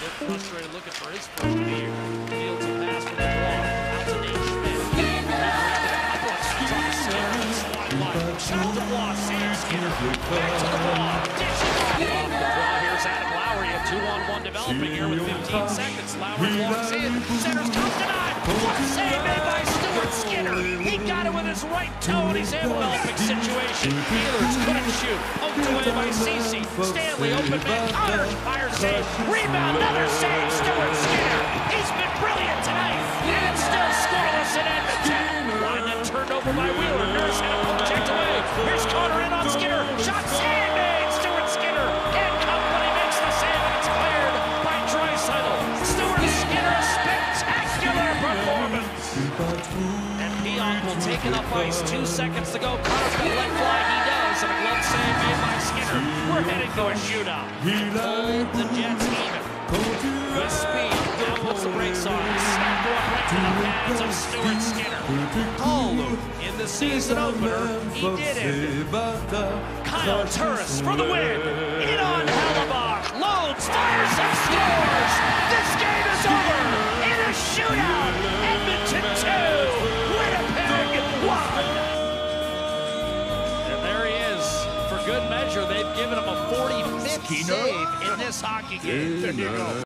frustrated looking for his first of the year. Fields a pass from the ball. Out to Nate Schmidt. Shot to Bloss. Sam Skinner. Back to the ball. Dishes off the draw. Here's Adam Lowry. A 2-on-1 developing here with 15 seconds. Lowry walks in. Centers comes denied. What a save made by Stuart Skinner. He got it with his right toe, and he's in an Olympic situation. Healers couldn't shoot. Poked away by Cece. Stanley, open man. Connors, fire save. Rebound, another save. Stuart Skinner. He's been brilliant tonight. And it's still scoreless in Edmonton. Line then turned over by Wheeler. Nurse had a poke checked away. Here's Carter in on Skinner. Shot save made. Stuart Skinner can't come, but he makes the save, and it's cleared by Draisaitl. Stuart Skinner, a spectacular performance. And Pionk will take it up ice. 2 seconds to go. Carter's got to let fly. He does. And a glove save made by Skinner. We're heading to a shootout. Hold the Jets even. With speed. Now puts the brakes on. Snap one right to the hands of Stuart Skinner. Cole in the season opener. He did it. Kyle Turris for the win. In on Hellebuyck. Loads, fires, and scores. This game is over in a shootout. Edmonton 2. Winnipeg 1. And there he is. For good measure, they've given him a 45th save in this hockey game.